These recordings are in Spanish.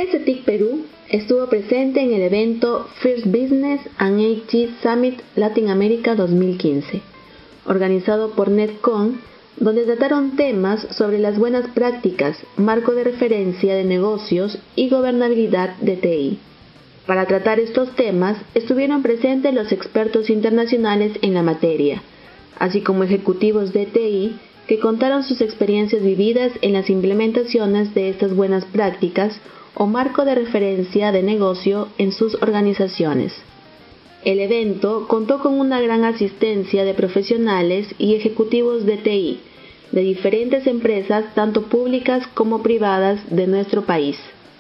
STIC Perú estuvo presente en el evento First Business and IT Summit Latin America 2015, organizado por Netcon, donde trataron temas sobre las buenas prácticas, marco de referencia de negocios y gobernabilidad de TI. Para tratar estos temas estuvieron presentes los expertos internacionales en la materia, así como ejecutivos de TI que contaron sus experiencias vividas en las implementaciones de estas buenas prácticas o marco de referencia de negocio en sus organizaciones. El evento contó con una gran asistencia de profesionales y ejecutivos de TI, de diferentes empresas, tanto públicas como privadas de nuestro país.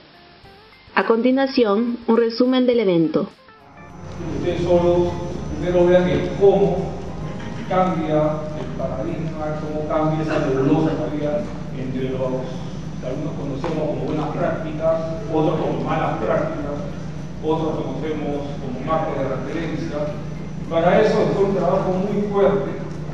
A continuación, un resumen del evento. Ustedes solo primero vean el cómo cambia el paradigma, cómo cambia esa nebulosa que había entre los que algunos conocemos como buenas prácticas, otros como malas prácticas, otros conocemos como marco de referencia. Para eso fue un trabajo muy fuerte,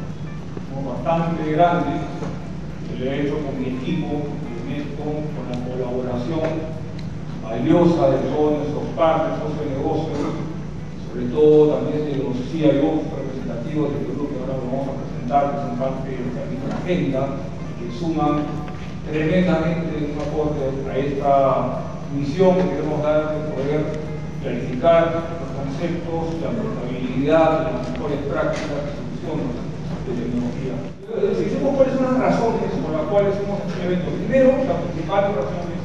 bastante grande, que lo he hecho con mi equipo, con la colaboración valiosa de todos nuestros partners, socios de negocios, sobre todo también de los CIOs representativos del Perú que ahora vamos a presentar, que son parte de nuestra misma agenda, que suman tremendamente un aporte a esta misión que queremos dar de poder clarificar los conceptos, la portabilidad, las mejores prácticas de soluciones de tecnología. Si decimos cuáles son las razones por las cuales hemos hecho el evento, primero, la principal razón es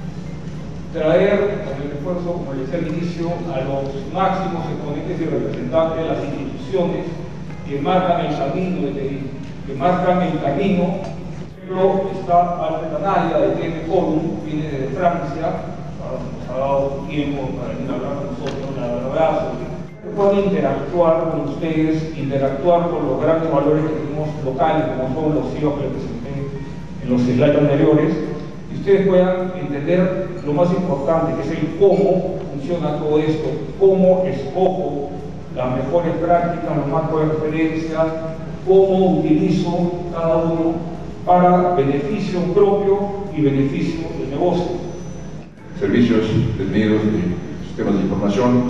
traer con el esfuerzo, como les decía al inicio, a los máximos exponentes y representantes de las instituciones que marcan el camino de TI, que marcan el camino. Pero está Alfred Anaya de TM Forum, viene desde Francia, nos ha dado tiempo para venir a hablar con nosotros, la verdad, sobre que puedan interactuar con ustedes, interactuar con los grandes valores que tenemos locales, como son los CIOs que les presenté en los slides anteriores, y ustedes puedan entender lo más importante, que es el cómo funciona todo esto, cómo escojo las mejores prácticas, los marcos de referencia, cómo utilizo cada uno para beneficio propio y beneficio del negocio. Servicios definidos de sistemas de información,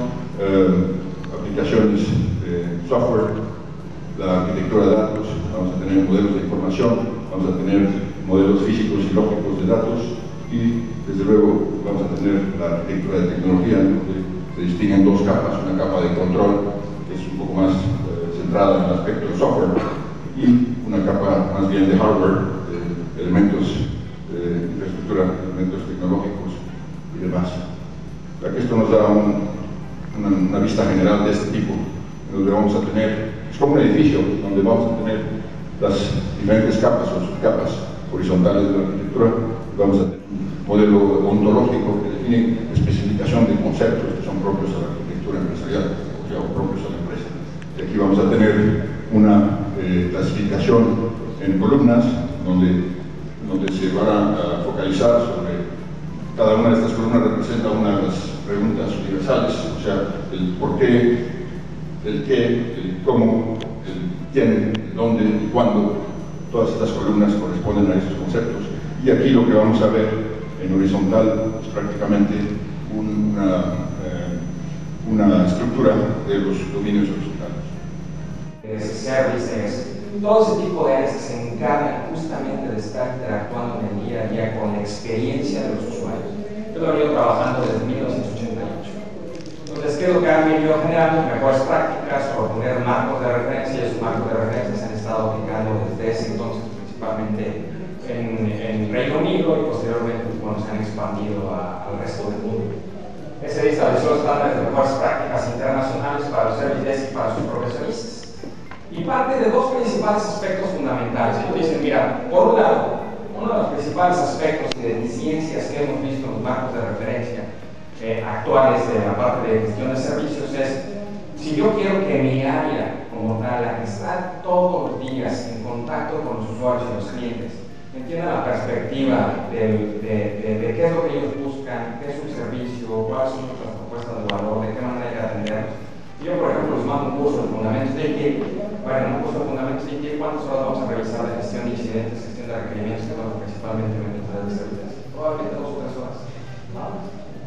aplicaciones de software, la arquitectura de datos, vamos a tener modelos de información, vamos a tener modelos físicos y lógicos de datos y desde luego vamos a tener la arquitectura de tecnología, donde se distinguen dos capas, una capa de control que es un poco más centrada en el aspecto de software y una capa más bien de hardware, de elementos de infraestructura, elementos tecnológicos y demás. O sea que esto nos da una vista general de este tipo, donde vamos a tener, es como un edificio, donde vamos a tener las diferentes capas o subcapas horizontales de la arquitectura, vamos a tener un modelo ontológico que define especificación de conceptos que son propios a la arquitectura empresarial, o sea, propios a la empresa. Y aquí vamos a tener una clasificación en columnas donde se van a focalizar sobre cada una de estas columnas representa una de las preguntas universales, o sea, el por qué, el qué, el cómo, el quién, el dónde, el cuándo. Todas estas columnas corresponden a esos conceptos. Y aquí lo que vamos a ver en horizontal es prácticamente una estructura de los dominios horizontales. Services, todo ese tipo de áreas que se encargan justamente de estar interactuando en el día a día con la experiencia de los usuarios. Yo lo he venido trabajando desde 1988. Entonces, ¿qué es lo que han venido generando? Mejores prácticas, proponer marcos de referencia, y esos marcos de referencia se han estado aplicando desde ese entonces, principalmente en Reino Unido y posteriormente se han expandido al resto del mundo. Se estableció estándares de mejores prácticas internacionales para los service desk y para sus profesionistas. Y parte de dos principales aspectos fundamentales. Ellos dicen, mira, por un lado, uno de los principales aspectos y deficiencias que hemos visto en los marcos de referencia actuales de la parte de gestión de servicios es, si yo quiero que mi área como tal, la que está todos los días en contacto con los usuarios y los clientes, entienda la perspectiva de qué es lo que ellos buscan, qué es su servicio, cuáles son nuestras propuestas de valor, de qué manera hay que atenderlos. Yo, por ejemplo, les mando un curso de fundamentos de IT. Bueno, en un curso de fundamentos de IT, ¿cuántas horas vamos a revisar de gestión de incidentes, gestión de requerimientos, que son principalmente metodologías de servicios? Probablemente 2 o 3 horas. ¿No?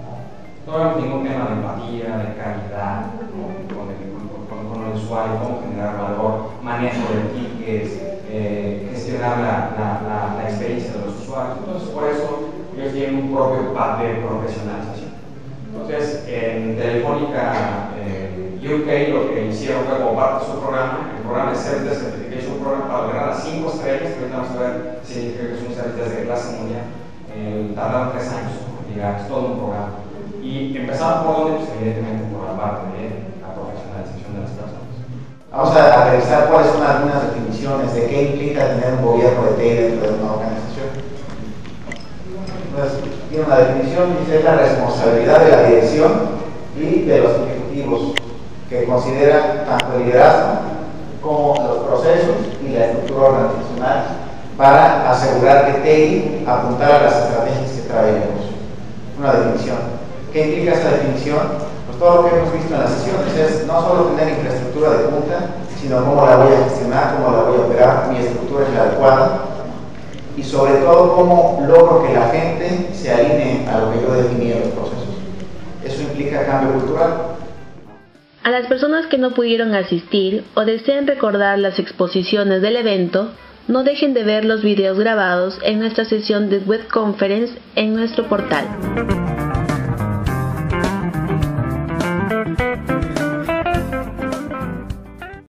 No vemos ningún tema de empatía, de calidad, ¿no? con el usuario, cómo generar valor, manejo de tickets, gestionar la experiencia de los usuarios. Entonces, por eso ellos tienen un propio path de profesionalización. Entonces, en Telefónica UK lo que hicieron fue como parte de su programa, el programa de Service Certification Program, para lograr las 5 estrellas, que ahorita vamos a ver si significa que son servicios de clase mundial. Tardaron 3 años en llegar, es todo un programa. Y empezaron por donde, pues evidentemente por la parte de la profesionalización de las personas. Vamos a revisar cuáles son algunas definiciones de qué implica tener un gobierno de TI dentro de una organización. Entonces, tiene una definición, dice es la responsabilidad de la dirección y de los ejecutivos que consideran tanto el liderazgo como los procesos y la estructura organizacional para asegurar que TI apuntara a las estrategias que trae el negocio. Una definición. ¿Qué implica esta definición? Pues todo lo que hemos visto en las sesiones es no solo tener infraestructura de punta, sino cómo la voy a gestionar, cómo la voy a operar, mi estructura es la adecuada y sobre todo cómo logro que la gente se alinee a lo que yo definí en los procesos. Eso implica cambio cultural. A las personas que no pudieron asistir o deseen recordar las exposiciones del evento, no dejen de ver los videos grabados en nuestra sesión de web conference en nuestro portal.